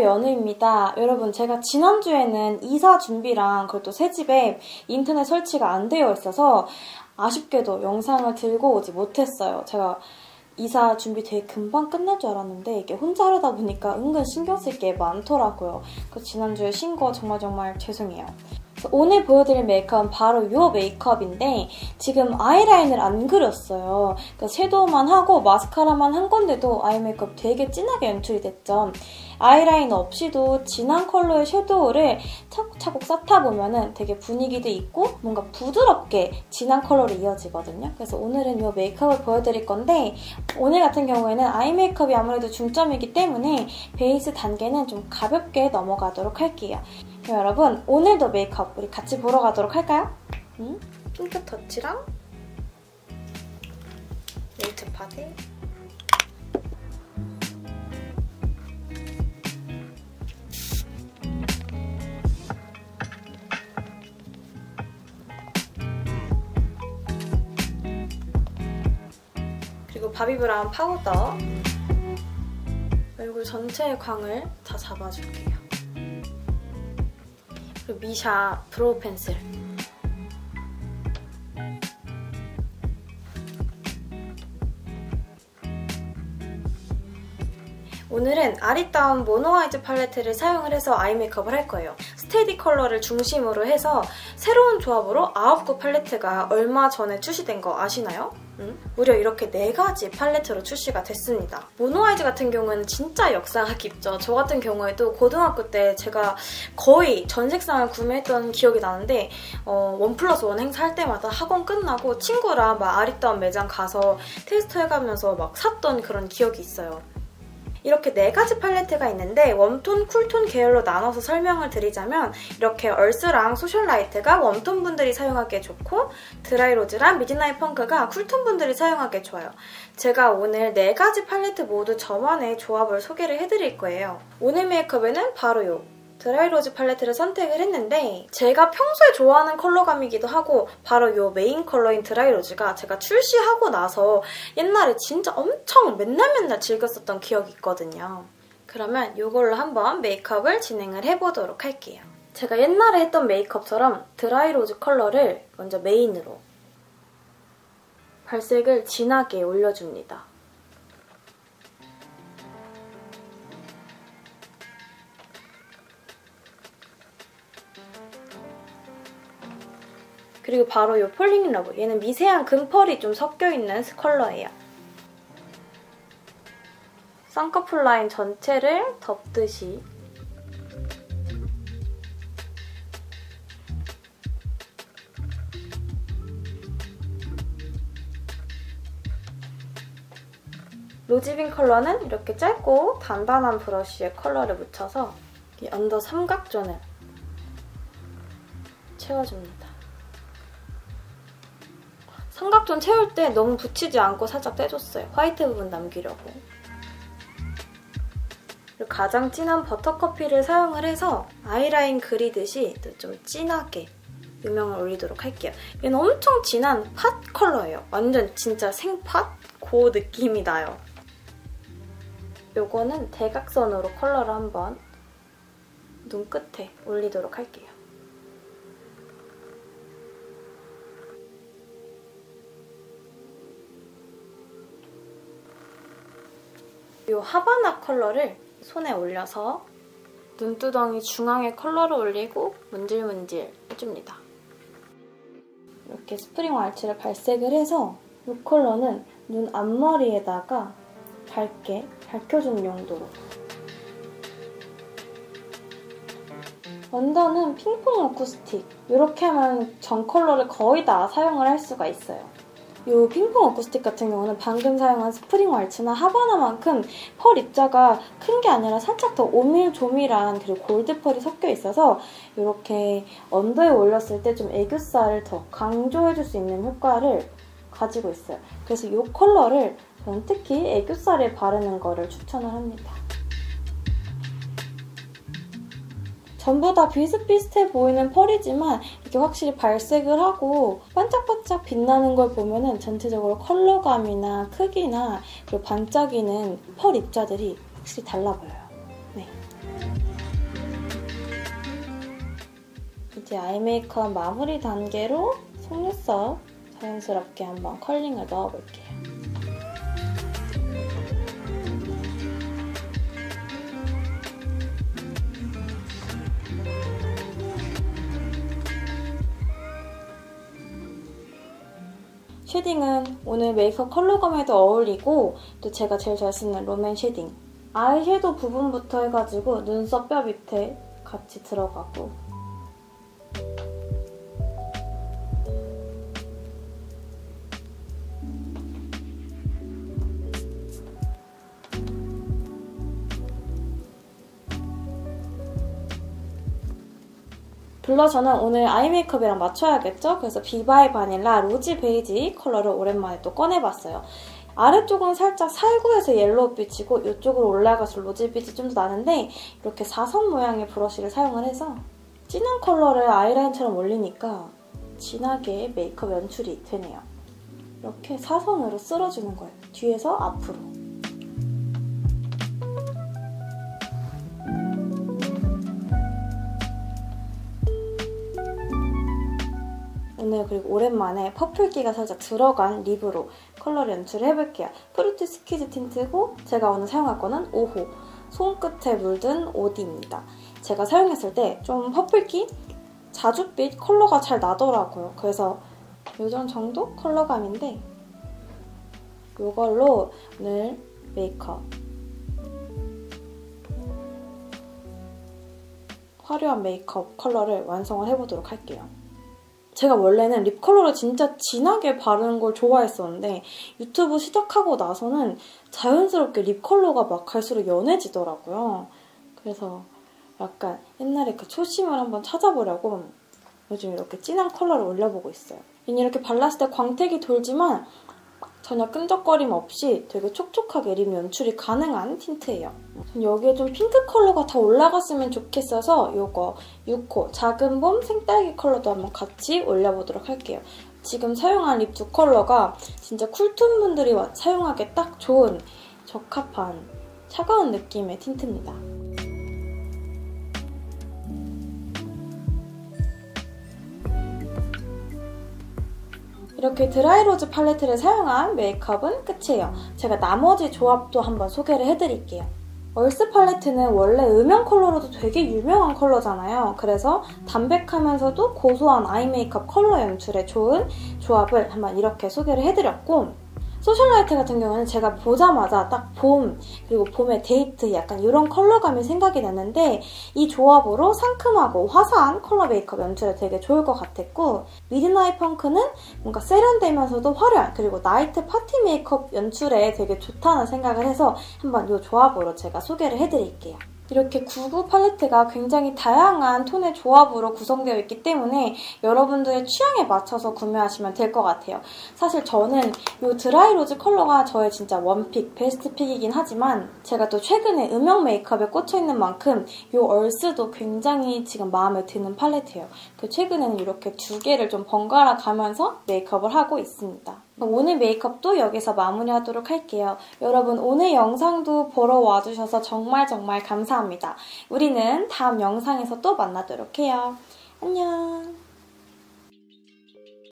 연우입니다. 여러분, 제가 지난주에는 이사 준비랑 그것도 새집에 인터넷 설치가 안 되어 있어서 아쉽게도 영상을 들고 오지 못했어요. 제가 이사 준비 되게 금방 끝날 줄 알았는데 이게 혼자 하려다 보니까 은근 신경 쓸 게 많더라고요. 그래서 지난주에 쉰 거 정말 죄송해요. 오늘 보여드릴 메이크업은 바로 이 메이크업인데 지금 아이라인을 안 그렸어요. 그러니까 섀도우만 하고 마스카라만 한 건데도 아이 메이크업 되게 진하게 연출이 됐죠. 아이라인 없이도 진한 컬러의 섀도우를 차곡차곡 쌓다 보면은 되게 분위기도 있고 뭔가 부드럽게 진한 컬러로 이어지거든요. 그래서 오늘은 이 메이크업을 보여드릴 건데 오늘 같은 경우에는 아이 메이크업이 아무래도 중점이기 때문에 베이스 단계는 좀 가볍게 넘어가도록 할게요. 그럼 여러분, 오늘도 메이크업 우리 같이 보러 가도록 할까요? 핑크 터치랑 웨이트 파데 그리고 바비브라운 파우더 얼굴 전체의 광을 다 잡아줄게요. 그리고 미샤 브로우 펜슬 오늘은 아리따운 모노아이즈 팔레트를 사용을 해서 아이 메이크업을 할 거예요. 스테디 컬러를 중심으로 해서 새로운 조합으로 9구 팔레트가 얼마 전에 출시된 거 아시나요? 무려 이렇게 4가지 팔레트로 출시가 됐습니다. 모노아이즈 같은 경우에는 진짜 역사가 깊죠. 저 같은 경우에도 고등학교 때 제가 거의 전 색상을 구매했던 기억이 나는데 1+1 행사할 때마다 학원 끝나고 친구랑 막 아리따운 매장 가서 테스트 해가면서 막 샀던 그런 기억이 있어요. 이렇게 4가지 팔레트가 있는데 웜톤, 쿨톤 계열로 나눠서 설명을 드리자면 이렇게 얼스랑 소셜라이트가 웜톤 분들이 사용하기에 좋고 드라이로즈랑 미드나잇 펑크가 쿨톤 분들이 사용하기에 좋아요. 제가 오늘 4가지 팔레트 모두 저만의 조합을 소개를 해드릴 거예요. 오늘 메이크업에는 바로 요 드라이로즈 팔레트를 선택을 했는데 제가 평소에 좋아하는 컬러감이기도 하고 바로 이 메인 컬러인 드라이로즈가 제가 출시하고 나서 옛날에 진짜 엄청 맨날 즐겼었던 기억이 있거든요. 그러면 이걸로 한번 메이크업을 진행을 해보도록 할게요. 제가 옛날에 했던 메이크업처럼 드라이로즈 컬러를 먼저 메인으로 발색을 진하게 올려줍니다. 그리고 바로 이 폴링 러브, 얘는 미세한 금펄이 좀 섞여있는 컬러예요. 쌍꺼풀 라인 전체를 덮듯이 로지빈 컬러는 이렇게 짧고 단단한 브러쉬에 컬러를 묻혀서 이 언더 삼각존을 채워줍니다. 삼각존 채울 때 너무 붙이지 않고 살짝 떼줬어요. 화이트 부분 남기려고. 그리고 가장 진한 버터커피를 사용을 해서 아이라인 그리듯이 좀 진하게 음영을 올리도록 할게요. 얘는 엄청 진한 팥 컬러예요. 완전 진짜 생팥? 그 느낌이 나요. 요거는 대각선으로 컬러를 한번 눈끝에 올리도록 할게요. 이 하바나 컬러를 손에 올려서 눈두덩이 중앙에 컬러를 올리고 문질문질 해줍니다. 이렇게 스프링 왈츠를 발색을 해서 이 컬러는 눈 앞머리에다가 밝게 밝혀주는 용도로. 언더는 핑퐁 어쿠스틱. 이렇게 하면 전 컬러를 거의 다 사용을 할 수가 있어요. 이 핑퐁 어쿠스틱 같은 경우는 방금 사용한 스프링 왈츠나 하바나만큼 펄 입자가 큰 게 아니라 살짝 더 오밀조밀한 그리고 골드 펄이 섞여 있어서 이렇게 언더에 올렸을 때 좀 애교살을 더 강조해줄 수 있는 효과를 가지고 있어요. 그래서 이 컬러를 저는 특히 애교살에 바르는 거를 추천을 합니다. 전부 다 비슷비슷해 보이는 펄이지만 이렇게 확실히 발색을 하고 반짝반짝 빛나는 걸 보면은 전체적으로 컬러감이나 크기나 그리고 반짝이는 펄 입자들이 확실히 달라 보여요. 네. 이제 아이 메이크업 마무리 단계로 속눈썹 자연스럽게 한번 컬링을 넣어볼게요. 쉐딩은 오늘 메이크업 컬러감에도 어울리고 또 제가 제일 잘 쓰는 롬앤 쉐딩. 아이섀도우 부분부터 해가지고 눈썹 뼈 밑에 같이 들어가고 블러셔는 오늘 아이 메이크업이랑 맞춰야겠죠? 그래서 비바의 바닐라 로지 베이지 컬러를 오랜만에 또 꺼내봤어요. 아래쪽은 살짝 살구에서 옐로우빛이고 이쪽으로 올라가서 로지빛이 좀 더 나는데 이렇게 사선 모양의 브러쉬를 사용을 해서 진한 컬러를 아이라인처럼 올리니까 진하게 메이크업 연출이 되네요. 이렇게 사선으로 쓸어주는 거예요. 뒤에서 앞으로. 오늘 그리고 오랜만에 퍼플기가 살짝 들어간 립으로 컬러를 연출을 해볼게요. 프루티 스퀴즈 틴트고 제가 오늘 사용할 거는 5호 손끝에 물든 오디입니다. 제가 사용했을 때 좀 퍼플기, 자줏빛 컬러가 잘 나더라고요. 그래서 요정 정도 컬러감인데 이걸로 오늘 메이크업 화려한 메이크업 컬러를 완성을 해보도록 할게요. 제가 원래는 립 컬러를 진짜 진하게 바르는 걸 좋아했었는데 유튜브 시작하고 나서는 자연스럽게 립 컬러가 막 갈수록 연해지더라고요. 그래서 약간 옛날에 그 초심을 한번 찾아보려고 요즘 이렇게 진한 컬러를 올려보고 있어요. 이렇게 발랐을 때 광택이 돌지만 전혀 끈적거림 없이 되게 촉촉하게 립 연출이 가능한 틴트예요. 여기에 좀 핑크 컬러가 더 올라갔으면 좋겠어서 이거 6호 작은 봄 생딸기 컬러도 한번 같이 올려보도록 할게요. 지금 사용한 립 두 컬러가 진짜 쿨톤 분들이 사용하기에 딱 좋은 적합한 차가운 느낌의 틴트입니다. 이렇게 드라이로즈 팔레트를 사용한 메이크업은 끝이에요. 제가 나머지 조합도 한번 소개를 해드릴게요. 얼스 팔레트는 원래 음영 컬러로도 되게 유명한 컬러잖아요. 그래서 담백하면서도 고소한 아이 메이크업 컬러 연출에 좋은 조합을 한번 이렇게 소개를 해드렸고 소셜라이트 같은 경우는 제가 보자마자 딱 봄, 그리고 봄의 데이트 약간 이런 컬러감이 생각이 났는데 이 조합으로 상큼하고 화사한 컬러 메이크업 연출에 되게 좋을 것 같았고 미드나잇 펑크는 뭔가 세련되면서도 화려한 그리고 나이트 파티 메이크업 연출에 되게 좋다는 생각을 해서 한번 이 조합으로 제가 소개를 해드릴게요. 이렇게 99 팔레트가 굉장히 다양한 톤의 조합으로 구성되어 있기 때문에 여러분들의 취향에 맞춰서 구매하시면 될 것 같아요. 사실 저는 이 드라이로즈 컬러가 저의 진짜 원픽, 베스트 픽이긴 하지만 제가 또 최근에 음영 메이크업에 꽂혀있는 만큼 이 얼스도 굉장히 지금 마음에 드는 팔레트예요. 최근에는 이렇게 두 개를 좀 번갈아 가면서 메이크업을 하고 있습니다. 오늘 메이크업도 여기서 마무리하도록 할게요. 여러분 오늘 영상도 보러 와주셔서 정말 감사합니다. 우리는 다음 영상에서 또 만나도록 해요. 안녕.